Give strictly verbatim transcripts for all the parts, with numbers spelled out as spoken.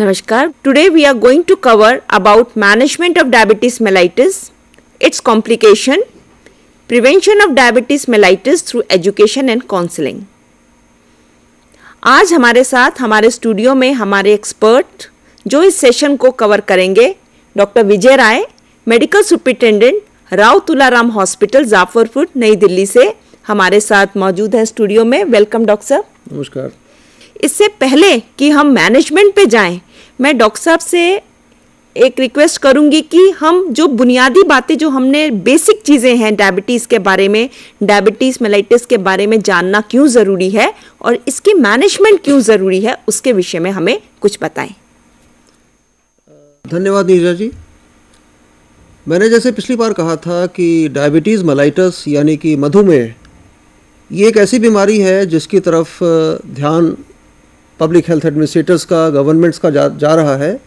Namaskar. Today we are going to cover about management of diabetes mellitus, its complication, prevention of diabetes mellitus through education and counseling. आज हमारे साथ हमारे studio में हमारे expert जो इस सेशन को कवर करेंगे doctor Vijay Rai, medical superintendent Rao Tularam hospital Jafarpur Nai Delhi से हमारे साथ मौजूद है स्टूडियो में. वेलकम डॉक्टर साहब. नमस्कार. इससे पहले कि हम मैनेजमेंट पे जाएं, मैं डॉक्टर साहब से एक रिक्वेस्ट करूंगी कि हम जो बुनियादी बातें जो हमने बेसिक चीज़ें हैं डायबिटीज़ के बारे में, डायबिटीज़ मेलाइटिस के बारे में जानना क्यों ज़रूरी है और इसकी मैनेजमेंट क्यों ज़रूरी है, उसके विषय में हमें कुछ बताएं. धन्यवाद नीरजा जी. मैंने जैसे पिछली बार कहा था कि डायबिटीज़ मेलाइटिस यानी कि मधुमेह ये एक ऐसी बीमारी है जिसकी तरफ ध्यान पब्लिक हेल्थ एडमिनिस्ट्रेटर्स का, गवर्नमेंट्स का जा, जा रहा है.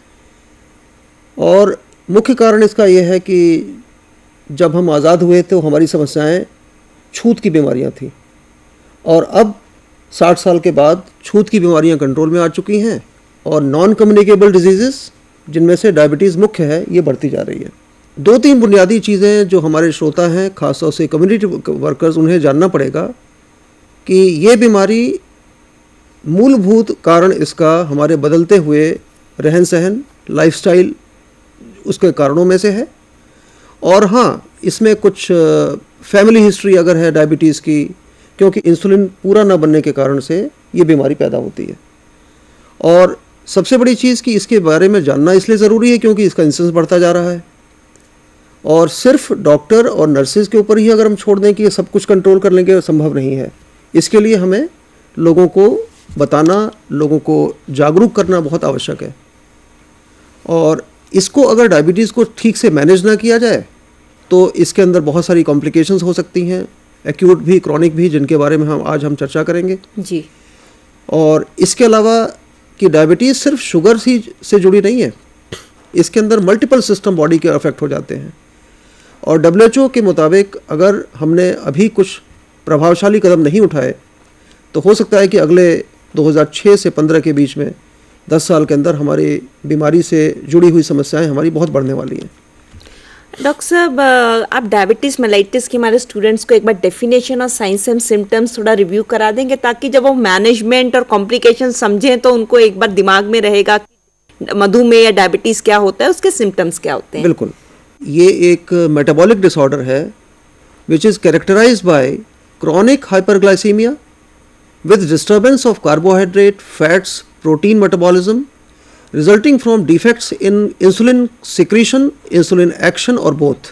और मुख्य कारण इसका ये है कि जब हम आज़ाद हुए तो हमारी समस्याएं छूत की बीमारियां थी और अब साठ साल के बाद छूत की बीमारियां कंट्रोल में आ चुकी हैं और नॉन कम्युनिकेबल डिजीज़ेस जिनमें से डायबिटीज़ मुख्य है ये बढ़ती जा रही है. दो तीन बुनियादी चीज़ें जो हमारे श्रोता हैं, खासतौर से कम्युनिटी वर्कर्स, उन्हें जानना पड़ेगा कि ये बीमारी मूलभूत कारण इसका हमारे बदलते हुए रहन सहन, लाइफस्टाइल उसके कारणों में से है. और हाँ, इसमें कुछ फैमिली हिस्ट्री अगर है डायबिटीज़ की, क्योंकि इंसुलिन पूरा ना बनने के कारण से ये बीमारी पैदा होती है. और सबसे बड़ी चीज़ कि इसके बारे में जानना इसलिए ज़रूरी है क्योंकि इसका इंसिडेंस बढ़ता जा रहा है. और सिर्फ डॉक्टर और नर्सेज के ऊपर ही अगर हम छोड़ दें कि ये सब कुछ कंट्रोल कर लेंगे, संभव नहीं है. इसके लिए हमें लोगों को बताना, लोगों को जागरूक करना बहुत आवश्यक है. और इसको अगर डायबिटीज़ को ठीक से मैनेज ना किया जाए तो इसके अंदर बहुत सारी कॉम्प्लिकेशंस हो सकती हैं, एक्यूट भी, क्रॉनिक भी, जिनके बारे में हम आज हम चर्चा करेंगे जी. और इसके अलावा कि डायबिटीज़ सिर्फ शुगर ही से जुड़ी नहीं है, इसके अंदर मल्टीपल सिस्टम बॉडी के अफेक्ट हो जाते हैं. और डब्ल्यू एच ओ के मुताबिक अगर हमने अभी कुछ प्रभावशाली कदम नहीं उठाए तो हो सकता है कि अगले दो हज़ार छह से पंद्रह के बीच में दस साल के अंदर हमारी बीमारी से जुड़ी हुई समस्याएं हमारी बहुत बढ़ने वाली हैं. डॉक्टर साहब, आप डायबिटीज़ मेलाइटिस के हमारे स्टूडेंट्स को एक बार डेफिनेशन और साइंस एंड सिम्टम्स थोड़ा रिव्यू करा देंगे ताकि जब वो मैनेजमेंट और कॉम्प्लिकेशन समझें तो उनको एक बार दिमाग में रहेगा कि मधुमेह या डायबिटीज़ क्या होता है, उसके सिम्टम्स क्या होते हैं. बिल्कुल. ये एक मेटाबॉलिक डिसऑर्डर है which is characterized by chronic hyperglycemia with disturbance of carbohydrate, fats, protein metabolism resulting from defects in insulin secretion, insulin action or both.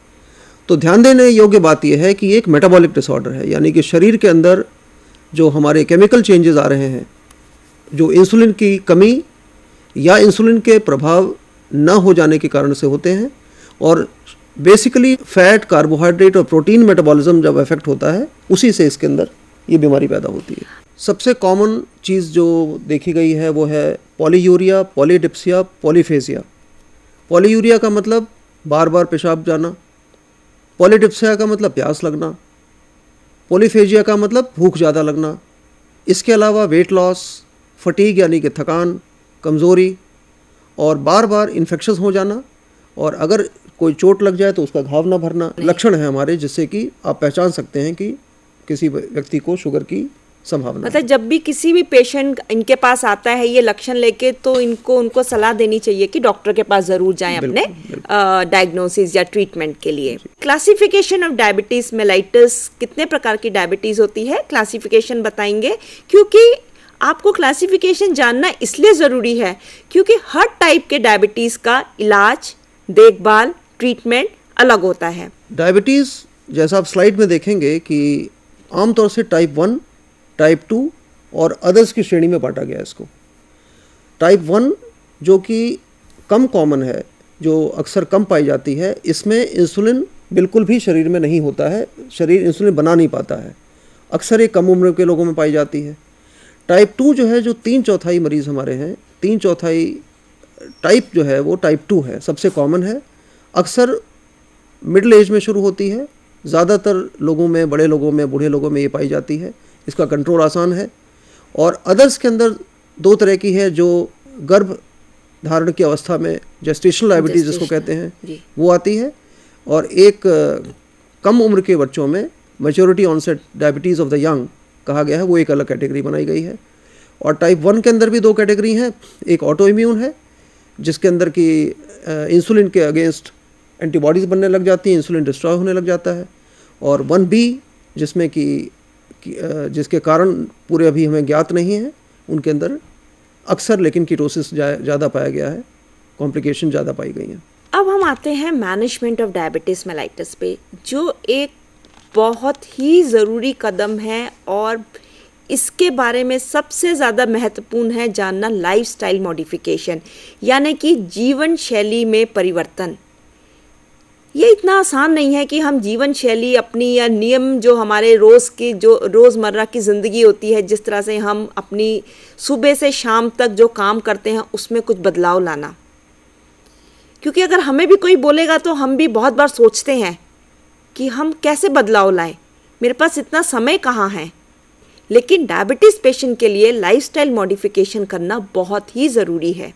तो ध्यान देने योग्य बात यह है कि ये एक मेटाबॉलिक डिसऑर्डर है, यानी कि शरीर के अंदर जो हमारे केमिकल चेंजेस आ रहे हैं, जो इंसुलिन की कमी या इंसुलिन के प्रभाव न हो जाने के कारण से होते हैं. और बेसिकली फैट, कार्बोहाइड्रेट और प्रोटीन मेटाबॉलिज्म जब इफेक्ट होता है उसी से इसके अंदर ये बीमारी पैदा होती है. सबसे कॉमन चीज़ जो देखी गई है वो है पॉलीयूरिया, पॉलीडिप्सिया, पॉलीफेजिया. पॉलीयूरिया का मतलब बार बार पेशाब जाना, पॉलीडिप्सिया का मतलब प्यास लगना, पॉलीफेजिया का मतलब भूख ज़्यादा लगना. इसके अलावा वेट लॉस, फटीग यानी कि थकान, कमज़ोरी और बार बार इन्फेक्शन हो जाना. और अगर कोई चोट लग जाए तो उसका घाव ना भरना लक्षण है हमारे, जिससे कि आप पहचान सकते हैं कि किसी व्यक्ति को शुगर की संभावना. मतलब जब भी किसी भी पेशेंट इनके पास आता है ये लक्षण लेके तो इनको उनको सलाह देनी चाहिए कि डॉक्टर के पास जरूर जाएं अपने डायग्नोसिस या ट्रीटमेंट के लिए. क्लासिफिकेशन ऑफ डायबिटीज मेलाइटिस, कितने प्रकार की डायबिटीज होती है, क्लासिफिकेशन बताएंगे. क्योंकि आपको क्लासिफिकेशन जानना इसलिए ज़रूरी है क्योंकि हर टाइप के डायबिटीज़ का इलाज, देखभाल, ट्रीटमेंट अलग होता है. डायबिटीज़ जैसा आप स्लाइड में देखेंगे कि आमतौर से टाइप वन, टाइप टू और अदर्स की श्रेणी में बांटा गया है इसको. टाइप वन जो कि कम कॉमन है, जो अक्सर कम पाई जाती है, इसमें इंसुलिन बिल्कुल भी शरीर में नहीं होता है, शरीर इंसुलिन बना नहीं पाता है. अक्सर ये कम उम्र के लोगों में पाई जाती है. टाइप टू जो है, जो तीन चौथाई मरीज़ हमारे हैं, तीन चौथाई टाइप जो है वो टाइप टू है, सबसे कॉमन है. अक्सर मिडिल एज में शुरू होती है, ज़्यादातर लोगों में, बड़े लोगों में, बूढ़े लोगों में ये पाई जाती है. इसका कंट्रोल आसान है. और अदर्स के अंदर दो तरह की है, जो गर्भ धारण की अवस्था में जेस्टेशनल डायबिटीज़ जिसको कहते हैं वो आती है, और एक कम उम्र के बच्चों में maturity onset diabetes of the young कहा गया है, वो एक अलग कैटेगरी बनाई गई है। और टाइप वन के अंदर भी दो कैटेगरी हैं, एक ऑटो इम्यून है जिसके अंदर की इंसुलिन के अगेंस्ट एंटीबॉडीज़ बनने लग जाती हैं, इंसुलिन डिस्ट्रॉय होने लग जाता है, और वन बी जिसमें कि जिसके कारण पूरे अभी हमें ज्ञात नहीं है, उनके अंदर अक्सर लेकिन कीटोसिस ज़्यादा पाया गया है, कॉम्प्लिकेशन ज़्यादा पाई गई हैं। अब हम आते हैं मैनेजमेंट ऑफ डायबिटीज़ मेलाइटस पे, जो एक बहुत ही ज़रूरी कदम है और इसके बारे में सबसे ज़्यादा महत्वपूर्ण है जानना लाइफस्टाइल मॉडिफिकेशन, यानी कि जीवन शैली में परिवर्तन। ये इतना आसान नहीं है कि हम जीवन शैली अपनी या नियम जो हमारे रोज़ की जो रोज़मर्रा की ज़िंदगी होती है, जिस तरह से हम अपनी सुबह से शाम तक जो काम करते हैं उसमें कुछ बदलाव लाना। क्योंकि अगर हमें भी कोई बोलेगा तो हम भी बहुत बार सोचते हैं कि हम कैसे बदलाव लाएं, मेरे पास इतना समय कहाँ है। लेकिन डायबिटीज़ पेशेंट के लिए लाइफस्टाइल मॉडिफिकेशन करना बहुत ही ज़रूरी है।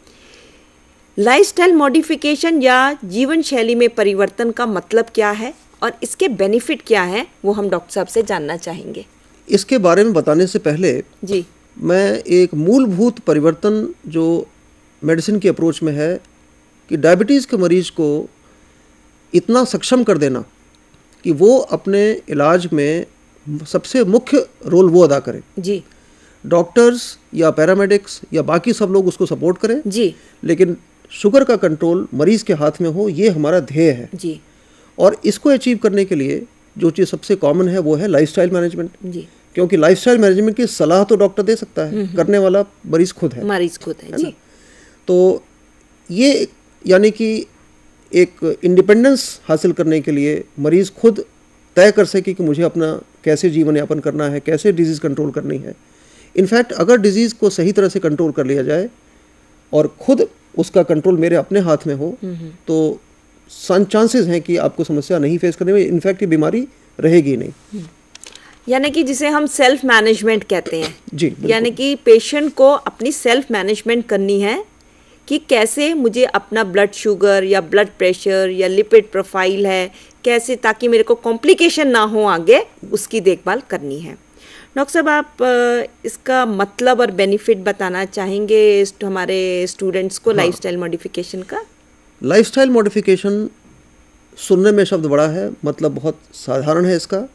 लाइफस्टाइल मॉडिफिकेशन या जीवन शैली में परिवर्तन का मतलब क्या है और इसके बेनिफिट क्या है, वो हम डॉक्टर साहब से जानना चाहेंगे। इसके बारे में बताने से पहले जी मैं एक मूलभूत परिवर्तन जो मेडिसिन की अप्रोच में है कि डायबिटीज़ के मरीज को इतना सक्षम कर देना कि वो अपने इलाज में सबसे मुख्य रोल वो अदा करें। जी डॉक्टर्स या पैरामेडिक्स या बाकी सब लोग उसको सपोर्ट करें जी, लेकिन शुगर का कंट्रोल मरीज के हाथ में हो, ये हमारा ध्येय है जी। और इसको अचीव करने के लिए जो चीज़ सबसे कॉमन है वो है लाइफस्टाइल मैनेजमेंट जी, क्योंकि लाइफस्टाइल मैनेजमेंट की सलाह तो डॉक्टर दे सकता है, करने वाला मरीज खुद है मरीज खुद है, है जी। तो ये यानी कि एक इंडिपेंडेंस हासिल करने के लिए मरीज़ खुद तय कर सके कि मुझे अपना कैसे जीवन यापन करना है, कैसे डिजीज़ कंट्रोल करनी है। इनफैक्ट अगर डिजीज़ को सही तरह से कंट्रोल कर लिया जाए और खुद उसका कंट्रोल मेरे अपने हाथ में हो तो चांसेस हैं कि आपको समस्या नहीं फेस करने में, इनफैक्ट ये बीमारी रहेगी नहीं। यानी कि जिसे हम सेल्फ मैनेजमेंट कहते हैं जी, यानी कि पेशेंट को अपनी सेल्फ मैनेजमेंट करनी है कि कैसे मुझे अपना ब्लड शुगर या ब्लड प्रेशर या लिपिड प्रोफाइल है कैसे, ताकि मेरे को कॉम्प्लिकेशन ना हो आगे, उसकी देखभाल करनी है। डॉक्टर साहब, आप इसका मतलब और बेनिफिट बताना चाहेंगे हमारे स्टूडेंट्स को? हाँ। लाइफस्टाइल मॉडिफिकेशन का लाइफस्टाइल मॉडिफिकेशन सुनने में शब्द बड़ा है, मतलब बहुत साधारण है इसका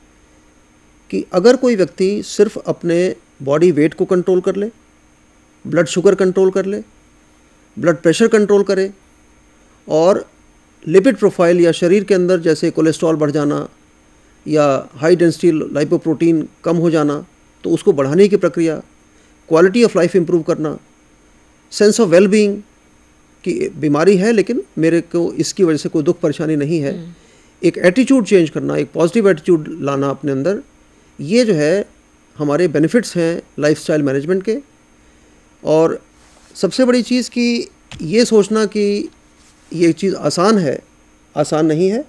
कि अगर कोई व्यक्ति सिर्फ अपने बॉडी वेट को कंट्रोल कर ले, ब्लड शुगर कंट्रोल कर ले, ब्लड प्रेशर कंट्रोल करे और लिपिड प्रोफाइल या शरीर के अंदर जैसे कोलेस्ट्रॉल बढ़ जाना या हाई डेंसिटी लाइपोप्रोटीन कम हो जाना, तो उसको बढ़ाने की प्रक्रिया, क्वालिटी ऑफ लाइफ इंप्रूव करना, सेंस ऑफ वेल बीइंग कि बीमारी है लेकिन मेरे को इसकी वजह से कोई दुख परेशानी नहीं है, एक एटीट्यूड चेंज करना, एक पॉजिटिव एटीट्यूड लाना अपने अंदर, ये जो है हमारे बेनिफिट्स हैं लाइफस्टाइल मैनेजमेंट के। और सबसे बड़ी चीज़ कि ये सोचना कि ये चीज़ आसान है, आसान नहीं है।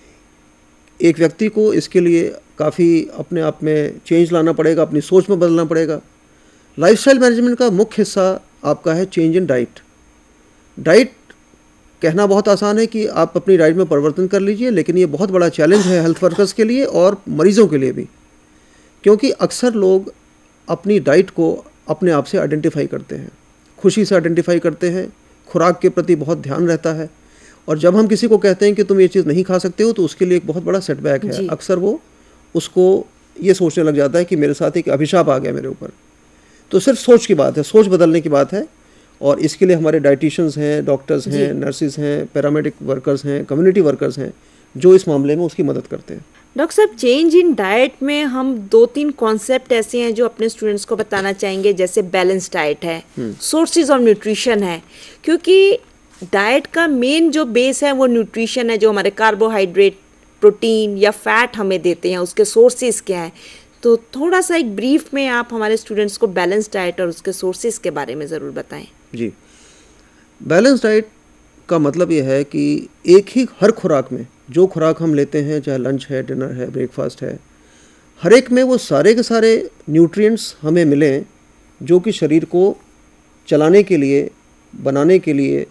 एक व्यक्ति को इसके लिए काफ़ी अपने आप में चेंज लाना पड़ेगा, अपनी सोच में बदलना पड़ेगा। लाइफस्टाइल मैनेजमेंट का मुख्य हिस्सा आपका है चेंज इन डाइट। डाइट कहना बहुत आसान है कि आप अपनी डाइट में परिवर्तन कर लीजिए, लेकिन ये बहुत बड़ा चैलेंज है हेल्थ वर्कर्स के लिए और मरीज़ों के लिए भी, क्योंकि अक्सर लोग अपनी डाइट को अपने आप से आइडेंटिफाई करते हैं, खुशी से आइडेंटिफाई करते हैं, खुराक के प्रति बहुत ध्यान रहता है, और जब हम किसी को कहते हैं कि तुम ये चीज़ नहीं खा सकते हो तो उसके लिए एक बहुत बड़ा सेटबैक है। अक्सर वो उसको ये सोचने लग जाता है कि मेरे साथ एक अभिशाप आ गया मेरे ऊपर। तो सिर्फ सोच की बात है, सोच बदलने की बात है, और इसके लिए हमारे डाइटिशियंस हैं, डॉक्टर्स हैं, नर्सिस हैं, पैरामेडिक वर्कर्स हैं, कम्युनिटी वर्कर्स हैं जो इस मामले में उसकी मदद करते हैं। डॉक्टर साहब, चेंज इन डाइट में हम दो तीन कॉन्सेप्ट ऐसे हैं जो अपने स्टूडेंट्स को बताना चाहेंगे, जैसे बैलेंस डाइट है, सोर्सेज ऑफ न्यूट्रिशन है, क्योंकि डाइट का मेन जो बेस है वो न्यूट्रिशन है, जो हमारे कार्बोहाइड्रेट, प्रोटीन या फैट हमें देते हैं, उसके सोर्सेज क्या हैं। तो थोड़ा सा एक ब्रीफ में आप हमारे स्टूडेंट्स को बैलेंस डाइट और उसके सोर्सेज के बारे में ज़रूर बताएं। जी, बैलेंस डाइट का मतलब ये है कि एक ही हर खुराक में जो खुराक हम लेते हैं, चाहे लंच है, डिनर है, ब्रेकफास्ट है, हर एक में वो सारे के सारे न्यूट्रिएंट्स हमें मिलें जो कि शरीर को चलाने के लिए बनाने के लिए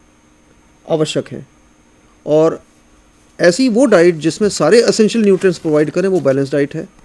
आवश्यक हैं, और ऐसी वो डाइट जिसमें सारे एसेंशियल न्यूट्रिएंट्स प्रोवाइड करें वो बैलेंस डाइट है।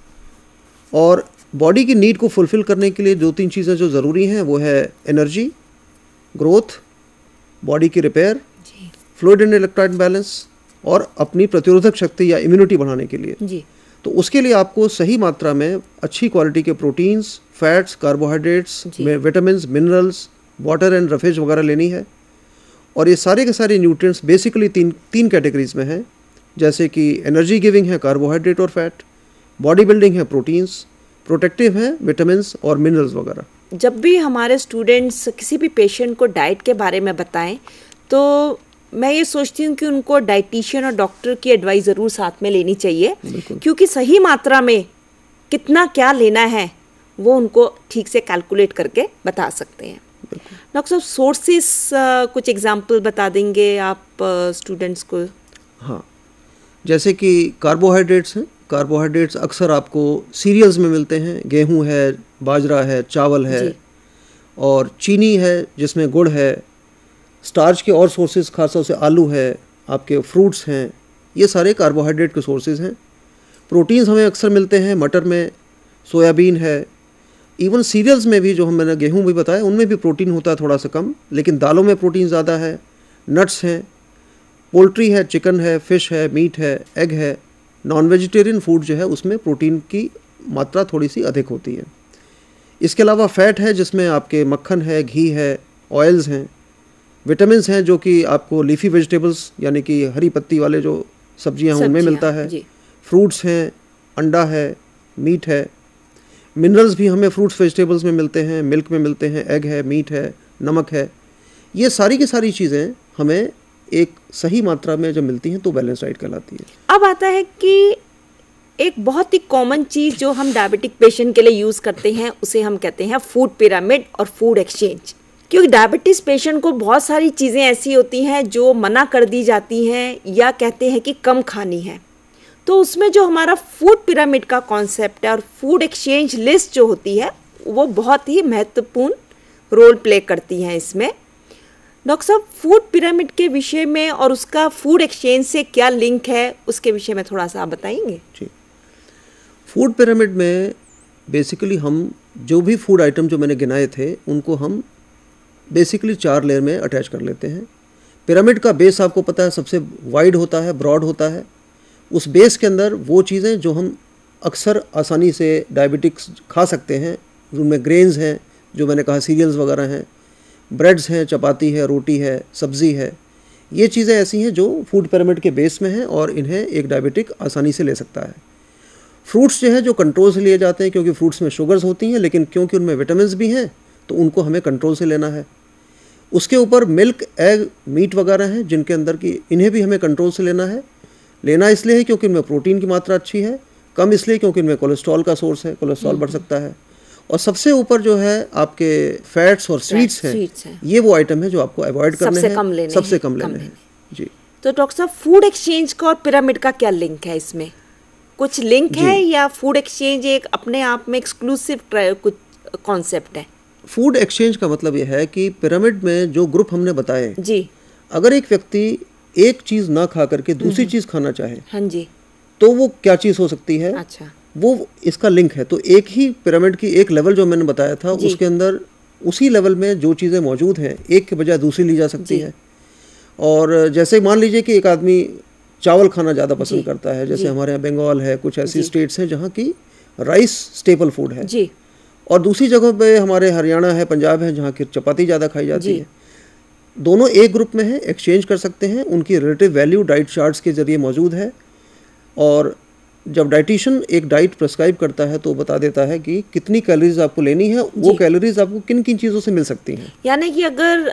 और बॉडी की नीड को फुलफ़िल करने के लिए दो तीन चीज़ें जो ज़रूरी हैं वो है एनर्जी, ग्रोथ, बॉडी की repair, fluid and electrolyte balance, और अपनी प्रतिरोधक शक्ति या इम्यूनिटी बढ़ाने के लिए जी। तो उसके लिए आपको सही मात्रा में अच्छी क्वालिटी के proteins, fats, carbohydrates, vitamins, minerals, water and roughage वगैरह लेनी है। और ये सारे के सारे न्यूट्रिएंट्स बेसिकली तीन तीन कैटेगरीज में हैं, जैसे कि एनर्जी गिविंग है कार्बोहाइड्रेट और फैट, बॉडी बिल्डिंग है प्रोटीन्स, प्रोटेक्टिव है विटामिन्स और मिनरल्स वगैरह। जब भी हमारे स्टूडेंट्स किसी भी पेशेंट को डाइट के बारे में बताएं तो मैं ये सोचती हूँ कि उनको डाइटिशियन और डॉक्टर की एडवाइस ज़रूर साथ में लेनी चाहिए, क्योंकि सही मात्रा में कितना क्या लेना है वो उनको ठीक से कैलकुलेट करके बता सकते हैं। डॉक्टर साहब, सोर्सेस कुछ एग्जांपल बता देंगे आप स्टूडेंट्स को? हाँ, जैसे कि कार्बोहाइड्रेट्स हैं, कार्बोहाइड्रेट्स अक्सर आपको सीरियल्स में मिलते हैं, गेहूं है, बाजरा है, चावल है, और चीनी है जिसमें गुड़ है। स्टार्च के और सोर्सेज खासतौर से आलू है, आपके फ्रूट्स हैं, ये सारे कार्बोहाइड्रेट के सोर्सेज हैं। प्रोटीन्स हमें अक्सर मिलते हैं मटर में, सोयाबीन है, इवन सीरियल्स में भी जो हम मैंने गेहूं भी बताया उनमें भी प्रोटीन होता है थोड़ा सा कम, लेकिन दालों में प्रोटीन ज़्यादा है। नट्स हैं, पोल्ट्री है, चिकन है, फ़िश है, मीट है, एग है। नॉन वेजिटेरियन फूड जो है उसमें प्रोटीन की मात्रा थोड़ी सी अधिक होती है। इसके अलावा फ़ैट है जिसमें आपके मक्खन है, घी है, ऑयल्स हैं। विटामिन्स हैं जो कि आपको लीफी वेजिटेबल्स यानी कि हरी पत्ती वाले जो सब्जियां हैं उनमें मिलता है। फ्रूट्स हैं, अंडा है, मीट है। मिनरल्स भी हमें फ्रूट्स वेजिटेबल्स में मिलते हैं, मिल्क में मिलते हैं, एग है, मीट है, नमक है। ये सारी की सारी चीज़ें हमें एक सही मात्रा में जब मिलती हैं तो बैलेंस डाइट कहलाती है। अब आता है कि एक बहुत ही कॉमन चीज़ जो हम डायबिटिक पेशेंट के लिए यूज़ करते हैं उसे हम कहते हैं फूड पिरामिड और फूड एक्सचेंज। क्योंकि डायबिटीज़ पेशेंट को बहुत सारी चीज़ें ऐसी होती हैं जो मना कर दी जाती हैं या कहते हैं कि कम खानी है, तो उसमें जो हमारा फूड पिरामिड का कॉन्सेप्ट है और फूड एक्सचेंज लिस्ट जो होती है वो बहुत ही महत्वपूर्ण रोल प्ले करती हैं इसमें। डॉक्टर साहब, फूड पिरामिड के विषय में और उसका फूड एक्सचेंज से क्या लिंक है उसके विषय में थोड़ा सा आप बताएंगे? जी, फूड पिरामिड में बेसिकली हम जो भी फूड आइटम जो मैंने गिनाए थे उनको हम बेसिकली चार लेयर में अटैच कर लेते हैं। पिरामिड का बेस आपको पता है सबसे वाइड होता है, ब्रॉड होता है। उस बेस के अंदर वो चीज़ें जो हम अक्सर आसानी से डायबिटिक्स खा सकते हैं, उनमें ग्रेन्स हैं जो मैंने कहा, सीरियल्स वगैरह हैं, ब्रेड्स हैं, चपाती है, रोटी है, सब्ज़ी है। ये चीज़ें ऐसी हैं जो फूड पिरामिड के बेस में हैं और इन्हें एक डायबिटिक आसानी से ले सकता है। फ्रूट्स जो है जो कंट्रोल से लिए जाते हैं, क्योंकि फ्रूट्स में शुगर्स होती हैं, लेकिन क्योंकि उनमें विटामिन्स भी हैं तो उनको हमें कंट्रोल से लेना है। उसके ऊपर मिल्क, एग, मीट वगैरह हैं जिनके अंदर की इन्हें भी हमें कंट्रोल से लेना है। लेना इसलिए है क्योंकि इनमें प्रोटीन की मात्रा अच्छी है, कम इसलिए क्योंकि इनमें कोलेस्ट्रॉल का सोर्स है, कोलेस्ट्रॉल बढ़ सकता है। और सबसे ऊपर जो है आपके फैट्स और स्वीट्स हैं, हैं, ये वो आइटम है जो आपको अवॉइड करने हैं, कम लेने सबसे कम लेने हैं। जी, तो डॉक्टर साहब, फूड एक्सचेंज का और पिरामिड का क्या लिंक है? इसमें कुछ लिंक है या फूड एक्सचेंज एक अपने आप में एक्सक्लूसिव कुछ कॉन्सेप्ट है? फूड एक्सचेंज का मतलब यह है कि पिरामिड में जो ग्रुप हमने बताए, जी, अगर एक व्यक्ति एक चीज़ ना खा करके दूसरी चीज़ खाना चाहे, हाँ जी, तो वो क्या चीज़ हो सकती है? अच्छा, वो इसका लिंक है। तो एक ही पिरामिड की एक लेवल जो मैंने बताया था उसके अंदर उसी लेवल में जो चीज़ें मौजूद हैं एक के बजाय दूसरी ली जा सकती है। और जैसे मान लीजिए कि एक आदमी चावल खाना ज़्यादा पसंद करता है, जैसे हमारे यहाँ बंगाल है, कुछ ऐसी स्टेट्स हैं जहाँ की राइस स्टेपल फूड है जी, और दूसरी जगह पे हमारे हरियाणा है, पंजाब है, जहाँ की चपाती ज़्यादा खाई जाती है। दोनों एक ग्रुप में है, एक्सचेंज कर सकते हैं। उनकी रिलेटिव वैल्यू डाइट चार्ट्स के जरिए मौजूद है और जब डाइटिशियन एक डाइट प्रेस्क्राइब करता है तो बता देता है कि कितनी कैलोरीज आपको लेनी है, वो कैलोरीज आपको किन किन चीज़ों से मिल सकती हैं। यानी कि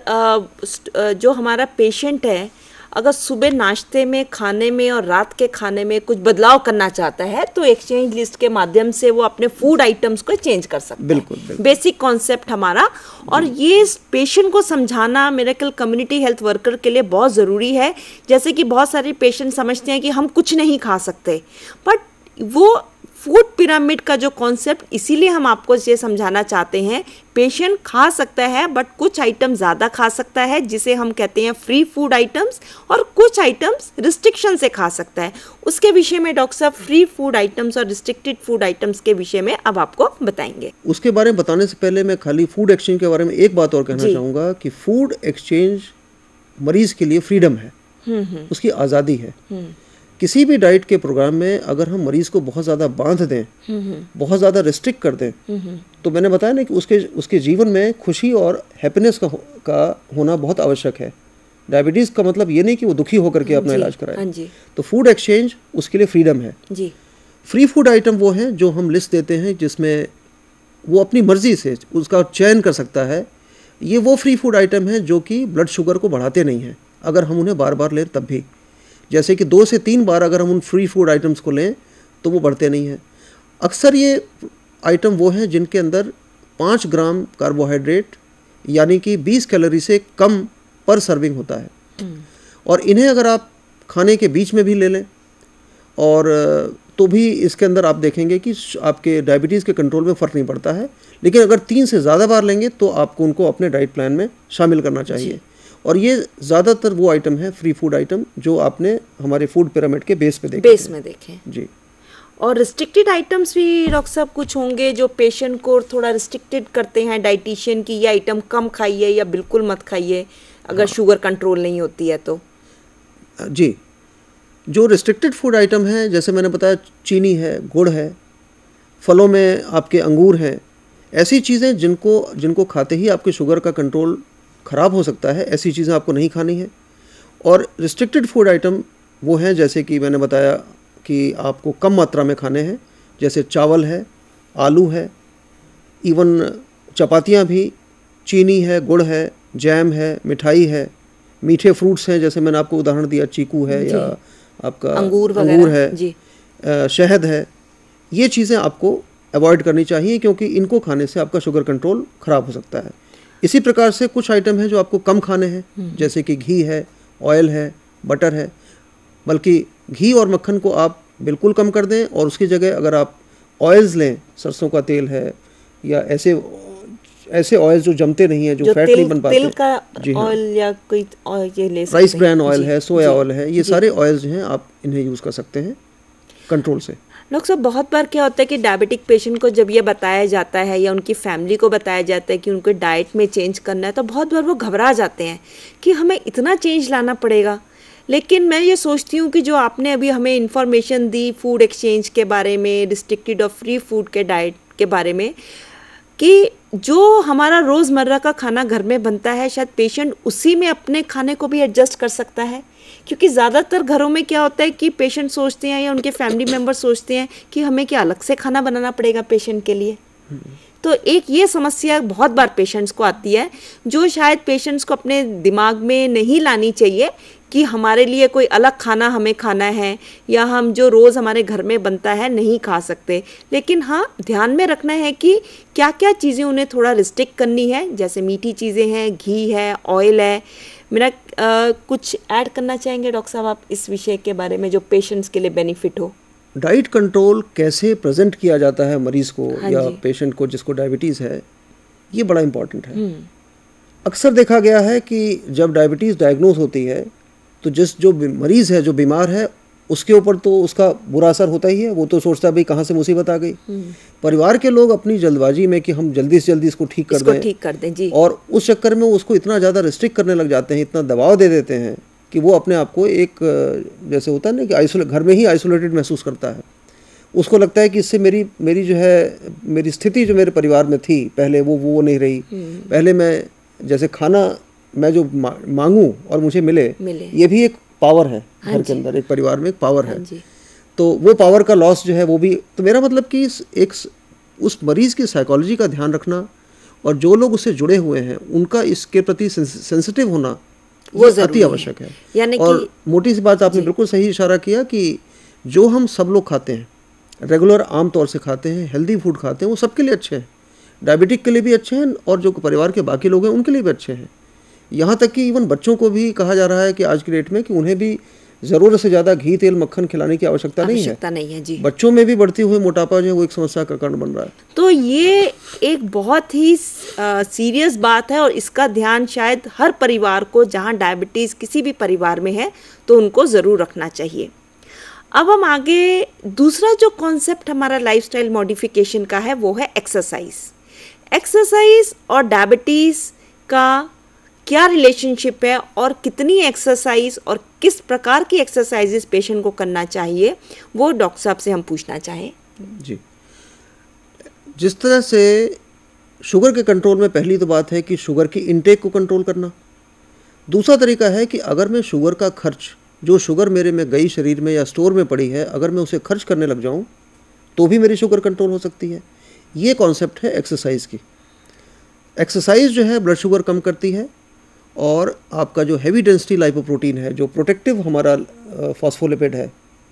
अगर जो हमारा पेशेंट है अगर सुबह नाश्ते में, खाने में और रात के खाने में कुछ बदलाव करना चाहता है तो एक्सचेंज लिस्ट के माध्यम से वो अपने फूड आइटम्स को चेंज कर सकता बिल्कुल, है। बिल्कुल। बेसिक कॉन्सेप्ट हमारा, और ये पेशेंट को समझाना मिरेकल कम्युनिटी हेल्थ वर्कर के लिए बहुत ज़रूरी है। जैसे कि बहुत सारे पेशेंट समझते हैं कि हम कुछ नहीं खा सकते, बट वो फूड पिरामिड का जो कॉन्सेप्ट, इसीलिए हम आपको ये समझाना चाहते हैं, पेशेंट खा सकता है बट कुछ आइटम ज़्यादा खा सकता है जिसे हम कहते हैं फ्री फूड आइटम्स, और कुछ आइटम्स रिस्ट्रिक्शन से खा सकता है। उसके विषय में डॉक्टर साहब फ्री फूड आइटम्स और रिस्ट्रिक्टेड फूड आइटम्स के विषय में अब आपको बताएंगे। उसके बारे में बताने से पहले मैं खाली फूड एक्सचेंज के बारे में एक बात और कहना चाहूँगा कि फूड एक्सचेंज मरीज के लिए फ्रीडम है, उसकी आज़ादी है। किसी भी डाइट के प्रोग्राम में अगर हम मरीज को बहुत ज़्यादा बांध दें, बहुत ज़्यादा रिस्ट्रिक्ट कर दें, तो मैंने बताया ना कि उसके उसके जीवन में खुशी और हैप्पीनेस का, हो, का होना बहुत आवश्यक है। डायबिटीज़ का मतलब ये नहीं कि वो दुखी होकर के अपना इलाज कराए। तो फूड एक्सचेंज उसके लिए फ्रीडम है जी। फ्री फूड आइटम वो हैं जो हम लिस्ट देते हैं जिसमें वो अपनी मर्जी से उसका चयन कर सकता है। ये वो फ्री फूड आइटम हैं जो कि ब्लड शुगर को बढ़ाते नहीं हैं, अगर हम उन्हें बार बार लें तब भी। जैसे कि दो से तीन बार अगर हम उन फ्री फूड आइटम्स को लें तो वो बढ़ते नहीं हैं। अक्सर ये आइटम वो हैं जिनके अंदर पाँच ग्राम कार्बोहाइड्रेट यानी कि बीस कैलोरी से कम पर सर्विंग होता है, और इन्हें अगर आप खाने के बीच में भी ले लें और तो भी इसके अंदर आप देखेंगे कि आपके डायबिटीज़ के कंट्रोल में फ़र्क नहीं पड़ता है। लेकिन अगर तीन से ज़्यादा बार लेंगे तो आपको उनको अपने डाइट प्लान में शामिल करना चाहिए। और ये ज़्यादातर वो आइटम है फ्री फूड आइटम जो आपने हमारे फूड पिरामिड के बेस पे देखे बेस में देखे जी। और रिस्ट्रिक्टेड आइटम्स भी डॉक्टर साहब कुछ होंगे जो पेशेंट को थोड़ा रिस्ट्रिक्टेड करते हैं डाइटिशियन की, ये आइटम कम खाइए या बिल्कुल मत खाइए अगर हाँ। शुगर कंट्रोल नहीं होती है तो जी। जो रिस्ट्रिक्टेड फूड आइटम है जैसे मैंने बताया, चीनी है, गुड़ है, फलों में आपके अंगूर हैं, ऐसी चीज़ें जिनको जिनको खाते ही आपके शुगर का कंट्रोल ख़राब हो सकता है, ऐसी चीज़ें आपको नहीं खानी है। और रिस्ट्रिक्टेड फूड आइटम वो हैं जैसे कि मैंने बताया कि आपको कम मात्रा में खाने हैं, जैसे चावल है, आलू है, इवन चपातियाँ भी, चीनी है, गुड़ है, जैम है, मिठाई है, मीठे फ्रूट्स हैं जैसे मैंने आपको उदाहरण दिया, चीकू है या आपका अंगूर अंगूर है जी। आ, शहद है। ये चीज़ें आपको अवॉइड करनी चाहिए क्योंकि इनको खाने से आपका शुगर कंट्रोल ख़राब हो सकता है। इसी प्रकार से कुछ आइटम हैं जो आपको कम खाने हैं, जैसे कि घी है, ऑयल है, बटर है। बल्कि घी और मक्खन को आप बिल्कुल कम कर दें और उसकी जगह अगर आप ऑयल्स लें, सरसों का तेल है या ऐसे ऐसे ऑयल जो जमते नहीं है, जो, जो फैट नहीं बन पाते, तेल का ऑयल या कोई ऑयल ये ले सकते हैं, राइस ब्रान ऑयल है, सोया ऑयल है, ये सारे ऑयल्स जो हैं आप इन्हें यूज़ कर सकते हैं कंट्रोल से। डॉक्टर साहब बहुत बार क्या होता है कि डायबिटिक पेशेंट को जब ये बताया जाता है या उनकी फैमिली को बताया जाता है कि उनको डाइट में चेंज करना है तो बहुत बार वो घबरा जाते हैं कि हमें इतना चेंज लाना पड़ेगा। लेकिन मैं ये सोचती हूँ कि जो आपने अभी हमें इन्फॉर्मेशन दी फूड एक्सचेंज के बारे में, रिस्ट्रिक्टेड और फ्री फूड के डाइट के बारे में, कि जो हमारा रोज़मर्रा का खाना घर में बनता है शायद पेशेंट उसी में अपने खाने को भी एडजस्ट कर सकता है। क्योंकि ज़्यादातर घरों में क्या होता है कि पेशेंट सोचते हैं या उनके फैमिली मेम्बर सोचते हैं कि हमें क्या अलग से खाना बनाना पड़ेगा पेशेंट के लिए। तो एक ये समस्या बहुत बार पेशेंट्स को आती है जो शायद पेशेंट्स को अपने दिमाग में नहीं लानी चाहिए कि हमारे लिए कोई अलग खाना हमें खाना है या हम जो रोज़ हमारे घर में बनता है नहीं खा सकते। लेकिन हाँ, ध्यान में रखना है कि क्या क्या चीज़ें उन्हें थोड़ा रिस्ट्रिक्ट करनी है, जैसे मीठी चीज़ें हैं, घी है, ऑयल है। मेरा आ, कुछ ऐड करना चाहेंगे डॉक्टर साहब आप इस विषय के बारे में जो पेशेंट्स के लिए बेनिफिट हो? डाइट कंट्रोल कैसे प्रेजेंट किया जाता है मरीज़ को हाँ या पेशेंट को जिसको डायबिटीज़ है, ये बड़ा इम्पॉर्टेंट है। अक्सर देखा गया है कि जब डायबिटीज़ डायग्नोज होती है तो जिस जो मरीज़ है, जो बीमार है, उसके ऊपर तो उसका बुरा असर होता ही है। वो तो सोचता है भाई कहाँ से मुसीबत आ गई। परिवार के लोग अपनी जल्दबाजी में कि हम जल्दी से जल्दी इसको ठीक कर दें ठीक कर दें जी, और उस चक्कर में उसको इतना ज़्यादा रिस्ट्रिक्ट करने लग जाते हैं, इतना दबाव दे देते हैं कि वो अपने आप को एक जैसे होता है ना कि आइसोलेट घर में ही आइसोलेटेड महसूस करता है। उसको लगता है कि इससे मेरी मेरी जो है मेरी स्थिति जो मेरे परिवार में थी पहले वो वो नहीं रही। पहले मैं जैसे खाना मैं जो मांगूं और मुझे मिले, मिले। ये भी एक पावर है हाँ घर के अंदर, एक परिवार में एक पावर हाँ है। तो वो पावर का लॉस जो है वो भी, तो मेरा मतलब कि एक उस मरीज़ की साइकोलॉजी का ध्यान रखना और जो लोग उससे जुड़े हुए हैं उनका इसके प्रति सेंसिटिव होना वो अति आवश्यक है। यानी और कि मोटी सी बात आपने बिल्कुल सही इशारा किया कि जो हम सब लोग खाते हैं, रेगुलर आम तौर से खाते हैं, हेल्दी फूड खाते हैं, वो सबके लिए अच्छे हैं, डायबिटिक के लिए भी अच्छे हैं और जो परिवार के बाकी लोग हैं उनके लिए भी अच्छे हैं। यहाँ तक कि इवन बच्चों को भी कहा जा रहा है कि आज की डेट में कि उन्हें भी ज़रूरत से ज़्यादा घी तेल मक्खन खिलाने की आवश्यकता नहीं है। आवश्यकता नहीं है जी। बच्चों में भी बढ़ती हुई मोटापा जो है वो एक समस्या का कारण बन रहा है। तो ये एक बहुत ही सीरियस बात है और इसका ध्यान शायद हर परिवार को, जहाँ डायबिटीज़ किसी भी परिवार में है तो उनको ज़रूर रखना चाहिए। अब हम आगे दूसरा जो कॉन्सेप्ट हमारा लाइफस्टाइल मॉडिफिकेशन का है वो है एक्सरसाइज। एक्सरसाइज और डायबिटीज़ का क्या रिलेशनशिप है और कितनी एक्सरसाइज और किस प्रकार की एक्सरसाइजेस पेशेंट को करना चाहिए, वो डॉक्टर साहब से हम पूछना चाहें। जी, जिस तरह से शुगर के कंट्रोल में पहली तो बात है कि शुगर की इनटेक को कंट्रोल करना। दूसरा तरीका है कि अगर मैं शुगर का खर्च, जो शुगर मेरे में गई शरीर में या स्टोर में पड़ी है, अगर मैं उसे खर्च करने लग जाऊं तो भी मेरी शुगर कंट्रोल हो सकती है। ये कॉन्सेप्ट है एक्सरसाइज की। एक्सरसाइज जो है ब्लड शुगर कम करती है और आपका जो हैवी डेंसिटी लाइपोप्रोटीन है, जो प्रोटेक्टिव हमारा फॉस्फोलिपिड है,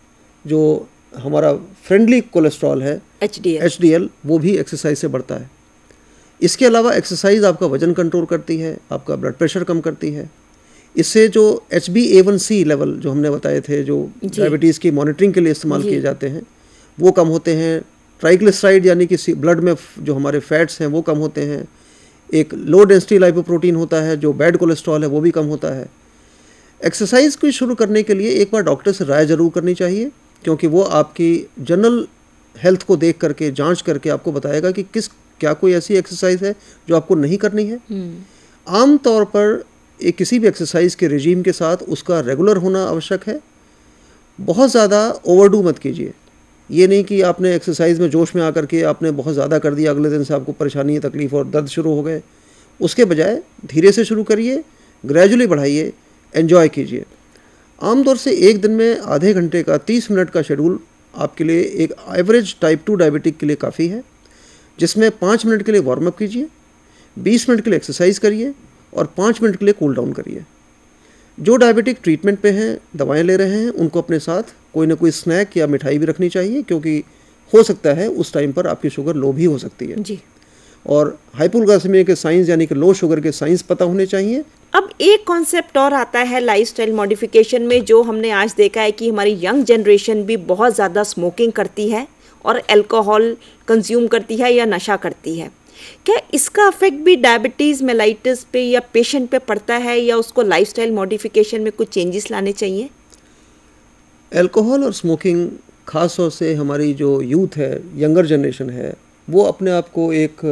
जो हमारा फ्रेंडली कोलेस्ट्रॉल है H D L H D L, वो भी एक्सरसाइज से बढ़ता है। इसके अलावा एक्सरसाइज आपका वजन कंट्रोल करती है, आपका ब्लड प्रेशर कम करती है। इससे जो H B A one C level जो हमने बताए थे, जो डायबिटीज़ की मॉनिटरिंग के लिए इस्तेमाल किए जाते हैं, वो कम होते हैं। ट्राइग्लिसराइड यानी कि ब्लड में जो हमारे फैट्स हैं वो कम होते हैं। एक लो डेंसिटी लाइपोप्रोटीन होता है जो बैड कोलेस्ट्रॉल है, वो भी कम होता है। एक्सरसाइज को शुरू करने के लिए एक बार डॉक्टर से राय ज़रूर करनी चाहिए, क्योंकि वो आपकी जनरल हेल्थ को देख करके, जांच करके आपको बताएगा कि किस क्या कोई ऐसी एक्सरसाइज है जो आपको नहीं करनी है। आम तौर पर एक किसी भी एक्सरसाइज के रेजीम के साथ उसका रेगुलर होना आवश्यक है। बहुत ज़्यादा ओवरडू मत कीजिए। ये नहीं कि आपने एक्सरसाइज में जोश में आकर के आपने बहुत ज़्यादा कर दिया, अगले दिन से आपको परेशानी, तकलीफ़ और दर्द शुरू हो गए। उसके बजाय धीरे से शुरू करिए, ग्रेजुअली बढ़ाइए, एंजॉय कीजिए। आमतौर से एक दिन में आधे घंटे का तीस मिनट का शेड्यूल आपके लिए एक एवरेज टाइप टू डायबिटिक के लिए काफ़ी है, जिसमें पाँच मिनट के लिए वार्म अप कीजिए, बीस मिनट के लिए एक्सरसाइज करिए और पाँच मिनट के लिए कूल डाउन करिए। जो डायबिटिक ट्रीटमेंट पे हैं, दवाएं ले रहे हैं, उनको अपने साथ कोई ना कोई स्नैक या मिठाई भी रखनी चाहिए, क्योंकि हो सकता है उस टाइम पर आपकी शुगर लो भी हो सकती है जी। और हाइपोग्लाइसेमिया के साइंस यानी कि लो शुगर के साइंस पता होने चाहिए। अब एक कॉन्सेप्ट और आता है लाइफस्टाइल मॉडिफिकेशन में, जो हमने आज देखा है कि हमारी यंग जनरेशन भी बहुत ज़्यादा स्मोकिंग करती है और अल्कोहल कंज्यूम करती है या नशा करती है। क्या इसका अफेक्ट भी डायबिटीज़ मेलाइटिस पे या पेशेंट पे पड़ता है, या उसको लाइफस्टाइल मॉडिफिकेशन में कुछ चेंजेस लाने चाहिए? अल्कोहल और स्मोकिंग ख़ास तौर से हमारी जो यूथ है, यंगर जनरेशन है, वो अपने आप को एक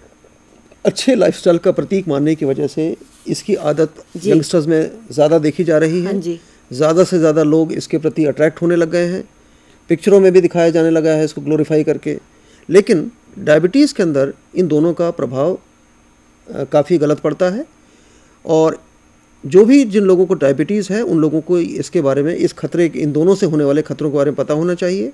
अच्छे लाइफस्टाइल का प्रतीक मानने की वजह से इसकी आदत यंगस्टर्स में ज़्यादा देखी जा रही है। ज़्यादा से ज़्यादा लोग इसके प्रति अट्रैक्ट होने लग गए हैं। पिक्चरों में भी दिखाया जाने लगा है इसको ग्लोरीफाई करके। लेकिन डायबिटीज़ के अंदर इन दोनों का प्रभाव काफ़ी गलत पड़ता है और जो भी जिन लोगों को डायबिटीज़ है उन लोगों को इसके बारे में, इस खतरे, इन दोनों से होने वाले खतरों के बारे में पता होना चाहिए।